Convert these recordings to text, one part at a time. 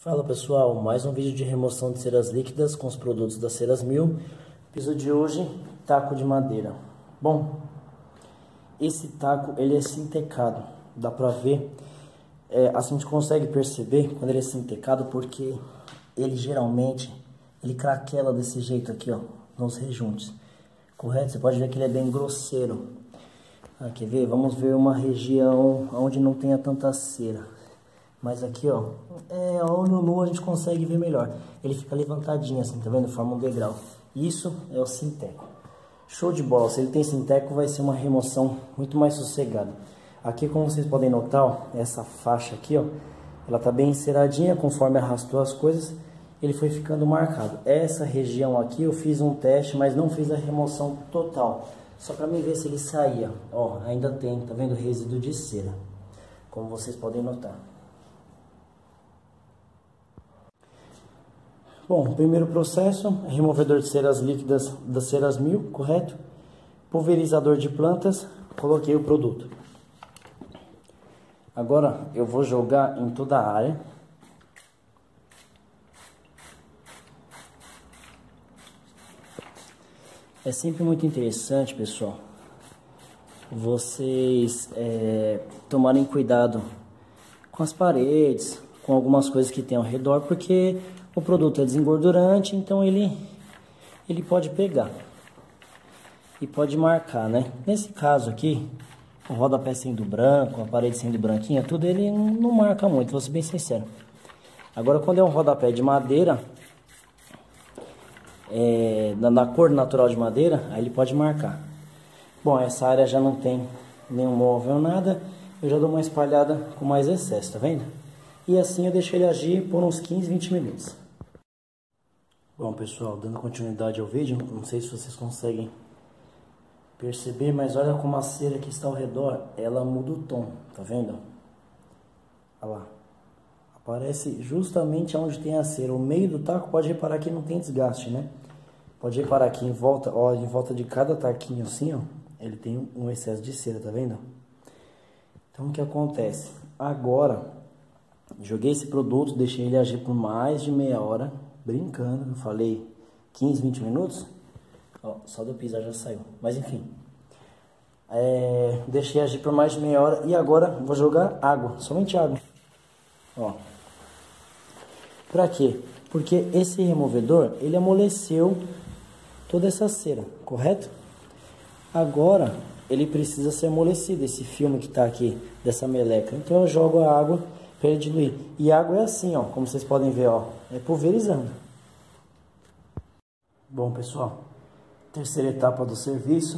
Fala pessoal, mais um vídeo de remoção de ceras líquidas com os produtos da Ceras Mil. Piso de hoje, taco de madeira. Bom, esse taco ele é sintecado, dá pra ver, assim a gente consegue perceber quando ele é sintecado porque ele geralmente craquela desse jeito aqui, ó, nos rejuntos, correto? Você pode ver que ele é bem grosseiro. Quer ver? Vamos ver uma região onde não tenha tanta cera. Mas aqui, ó, olho nu a gente consegue ver melhor. Ele fica levantadinho assim, tá vendo? Forma um degrau. Isso é o sinteco. Show de bola. Se ele tem sinteco, vai ser uma remoção muito mais sossegada. Aqui, como vocês podem notar, ó, essa faixa aqui, ó, ela tá bem enceradinha, conforme arrastou as coisas, ele foi ficando marcado. Essa região aqui eu fiz um teste, mas não fiz a remoção total. Só para mim ver se ele saía. Ó, ainda tem, tá vendo? Resíduo de cera, como vocês podem notar. Bom, primeiro processo, removedor de ceras líquidas da Ceras Mil, correto? Pulverizador de plantas, coloquei o produto. Agora eu vou jogar em toda a área. É sempre muito interessante, pessoal, vocês tomarem cuidado com as paredes, com algumas coisas que tem ao redor, porque o produto é desengordurante, então ele pode pegar e pode marcar, né? Nesse caso aqui, o rodapé sendo branco, a parede sendo branquinha, tudo ele não marca muito, vou ser bem sincero. Agora, quando é um rodapé de madeira, na cor natural de madeira, aí ele pode marcar. Bom, essa área já não tem nenhum móvel, nada, eu já dou uma espalhada com mais excesso, tá vendo? E assim eu deixo ele agir por uns 15, 20 minutos. Bom pessoal, dando continuidade ao vídeo, não sei se vocês conseguem perceber, mas olha como a cera que está ao redor, ela muda o tom, tá vendo? Olha lá, aparece justamente onde tem a cera. O meio do taco, pode reparar que não tem desgaste, né? Pode reparar aqui em volta, ó, em volta de cada taquinho assim, ó, ele tem um excesso de cera, tá vendo? Então o que acontece? Agora, joguei esse produto, deixei ele agir por mais de meia hora, brincando, eu falei 15, 20 minutos, ó, só do pisar já saiu, mas enfim, deixei agir por mais de meia hora e agora vou jogar água, somente água, ó. Pra quê? Porque esse removedor, ele amoleceu toda essa cera, correto? Agora, ele precisa ser amolecido, esse filme que tá aqui, dessa meleca, então eu jogo a água para ele diluir. E a água é assim, ó, como vocês podem ver, ó, é pulverizando. Bom, pessoal, terceira etapa do serviço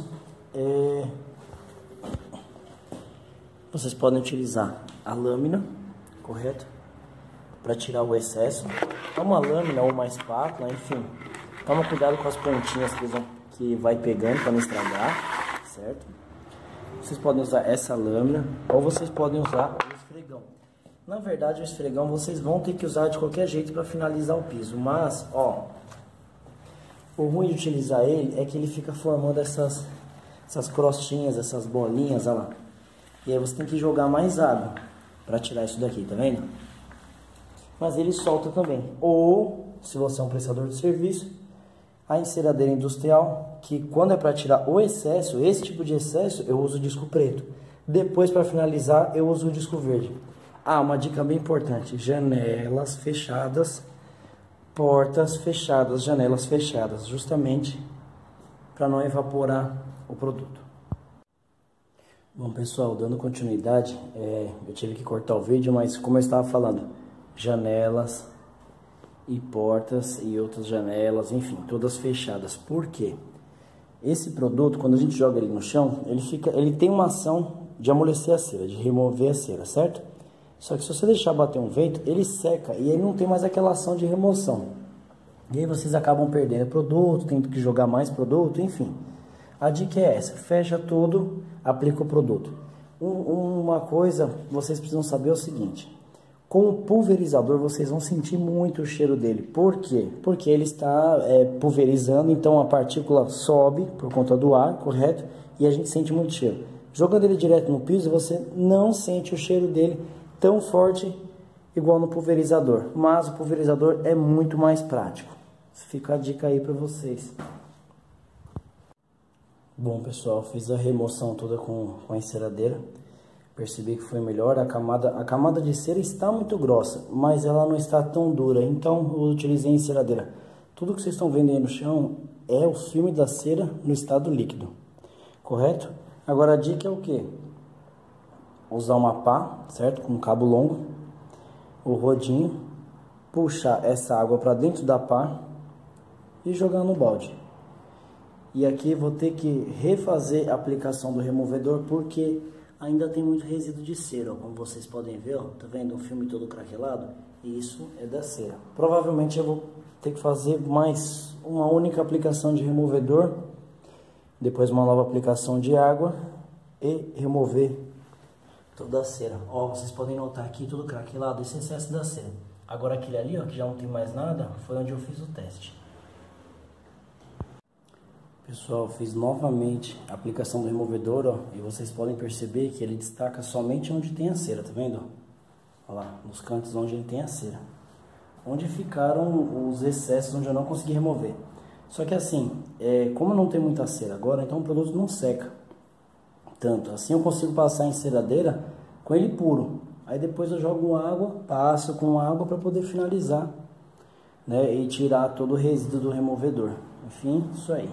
vocês podem utilizar a lâmina, correto? Para tirar o excesso. É uma lâmina ou uma espátula, enfim. Toma cuidado com as pontinhas que vai pegando para não estragar, certo? Vocês podem usar essa lâmina ou vocês podem usar o esfregão. Na verdade, o esfregão vocês vão ter que usar de qualquer jeito para finalizar o piso. Mas, ó, o ruim de utilizar ele é que ele fica formando essas crostinhas, essas bolinhas, olha lá. E aí você tem que jogar mais água para tirar isso daqui, tá vendo? Mas ele solta também. Ou, se você é um prestador de serviço, a enceradeira industrial, que quando é para tirar o excesso, esse tipo de excesso, eu uso o disco preto. Depois, para finalizar, eu uso o disco verde. Uma dica bem importante, janelas fechadas, portas fechadas, janelas fechadas, justamente para não evaporar o produto. Bom pessoal, dando continuidade, eu tive que cortar o vídeo, mas como eu estava falando, janelas e portas e outras janelas, enfim, todas fechadas. Por quê? Esse produto, quando a gente joga ele no chão, ele tem uma ação de amolecer a cera, de remover a cera, certo? Só que se você deixar bater um vento, ele seca e ele não tem mais aquela ação de remoção. E aí vocês acabam perdendo o produto, tendo que jogar mais produto, enfim. A dica é essa, fecha tudo, aplica o produto. Uma coisa vocês precisam saber é o seguinte, com o pulverizador vocês vão sentir muito o cheiro dele. Por quê? Porque ele está pulverizando, então a partícula sobe por conta do ar, correto? E a gente sente muito cheiro. Jogando ele direto no piso, você não sente o cheiro dele tão forte igual no pulverizador, mas o pulverizador é muito mais prático. Fica a dica aí para vocês. Bom, pessoal, fiz a remoção toda com a enceradeira. Percebi que foi melhor. A camada de cera está muito grossa, mas ela não está tão dura. Então eu utilizei a enceradeira. Tudo que vocês estão vendo aí no chão é o filme da cera no estado líquido, correto? Agora a dica é o que? Usar uma pá, certo? Com um cabo longo, o rodinho, puxar essa água para dentro da pá e jogar no balde. E aqui vou ter que refazer a aplicação do removedor porque ainda tem muito resíduo de cera, ó. Como vocês podem ver, ó, tá vendo o filme todo craquelado? Isso é da cera. Provavelmente eu vou ter que fazer mais uma única aplicação de removedor, depois uma nova aplicação de água e remover toda a cera. Ó, vocês podem notar aqui tudo craquelado, esse excesso da cera. Agora aquele ali, ó, que já não tem mais nada, foi onde eu fiz o teste. Pessoal, fiz novamente a aplicação do removedor, ó, e vocês podem perceber que ele destaca somente onde tem a cera, tá vendo? Olha lá, nos cantos onde ele tem a cera. Onde ficaram os excessos onde eu não consegui remover. Só que assim, como não tem muita cera agora, então o produto não seca tanto. Assim eu consigo passar a enceradeira com ele puro. Aí depois eu jogo água, passo com água para poder finalizar, né, e tirar todo o resíduo do removedor. Enfim, isso aí.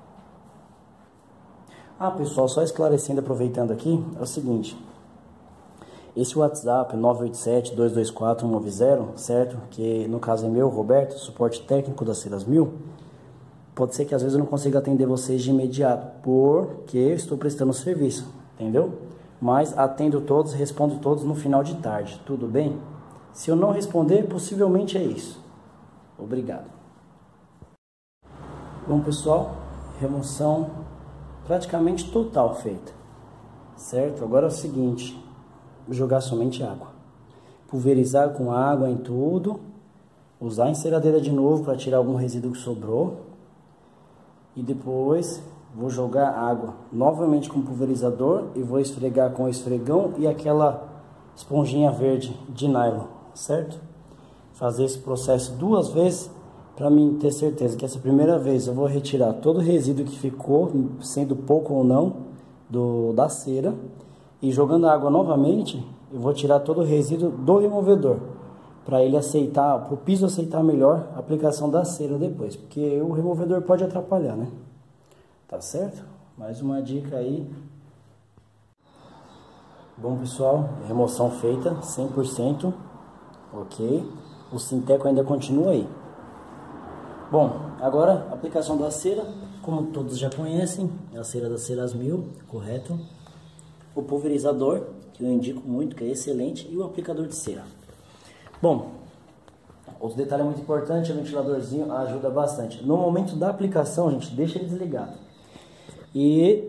Ah, pessoal, só esclarecendo, aproveitando aqui, é o seguinte. Esse WhatsApp 987-224-190, certo? Que no caso é meu, Roberto, suporte técnico da Ceras 1000. Pode ser que às vezes eu não consiga atender vocês de imediato, porque eu estou prestando serviço, entendeu? Mas atendo todos, respondo todos no final de tarde, tudo bem? Se eu não responder, possivelmente é isso. Obrigado. Bom, pessoal, remoção praticamente total feita, certo? Agora é o seguinte, jogar somente água, pulverizar com água em tudo, usar a enceradeira de novo para tirar algum resíduo que sobrou e depois vou jogar água novamente com o pulverizador e vou esfregar com o esfregão e aquela esponjinha verde de nylon, certo? Fazer esse processo 2 vezes para mim ter certeza que essa primeira vez eu vou retirar todo o resíduo que ficou, sendo pouco ou não, da cera. E jogando a água novamente, eu vou tirar todo o resíduo do removedor. Para ele aceitar, para o piso aceitar melhor a aplicação da cera depois. Porque o removedor pode atrapalhar, né? Tá certo? Mais uma dica aí. Bom, pessoal, remoção feita, 100%. Ok. O Sinteco ainda continua aí. Bom, agora a aplicação da cera, como todos já conhecem, é a cera das Ceras 1000, correto? O pulverizador, que eu indico muito, que é excelente, e o aplicador de cera. Bom, outro detalhe muito importante, o ventiladorzinho ajuda bastante. No momento da aplicação, gente, deixa ele desligado. E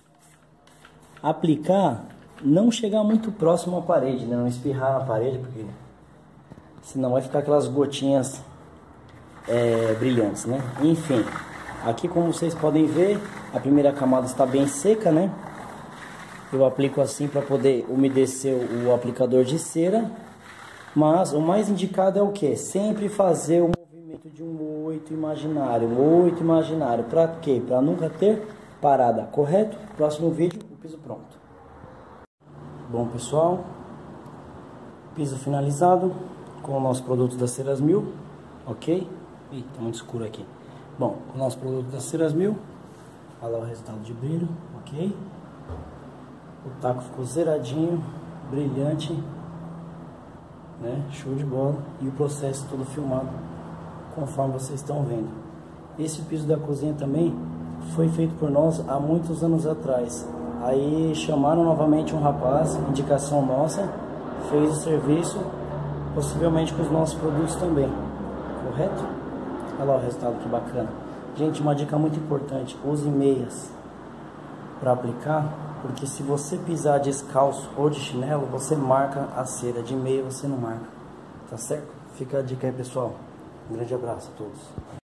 aplicar, não chegar muito próximo à parede, né? Não espirrar na parede, porque senão vai ficar aquelas gotinhas brilhantes, né? Enfim, aqui como vocês podem ver, a primeira camada está bem seca, né? Eu aplico assim para poder umedecer o aplicador de cera. Mas o mais indicado é o que? Sempre fazer o movimento de um 8 imaginário. Para quê? Para nunca ter parada, correto? Próximo vídeo, o piso pronto. Bom, pessoal, piso finalizado com o nosso produto das Ceras 1000, ok? Ih, tá muito escuro aqui. Bom, o nosso produto das Ceras 1000, olha lá o resultado de brilho, ok? O taco ficou zeradinho, brilhante, né? Show de bola. E o processo todo filmado, conforme vocês estão vendo. Esse piso da cozinha também foi feito por nós há muitos anos atrás. Aí chamaram novamente um rapaz, indicação nossa, fez o serviço, possivelmente com os nossos produtos também, correto? Olha lá o resultado, que bacana. Gente, uma dica muito importante, use meias para aplicar, porque se você pisar descalço ou de chinelo, você marca a cera. De meia você não marca, tá certo? Fica a dica aí, pessoal. Um grande abraço a todos.